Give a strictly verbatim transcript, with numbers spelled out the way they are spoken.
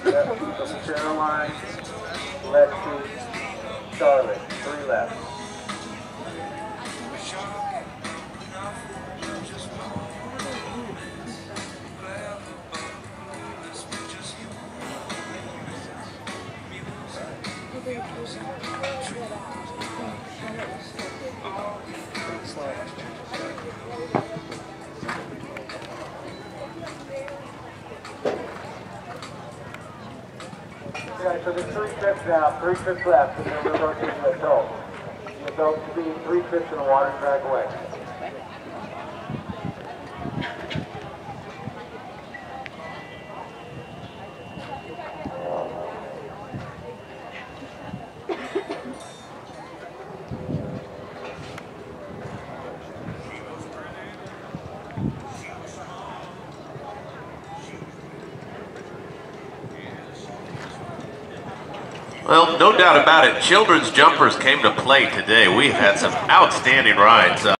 Left, Caroline, Lexi, Charlotte, three left. Okay, so there's three trips now, three trips left, and then we're going to the adults. The adults will be three trips in the water and drag away. Well, no doubt about it, children's jumpers came to play today. We've had some outstanding rides. Uh,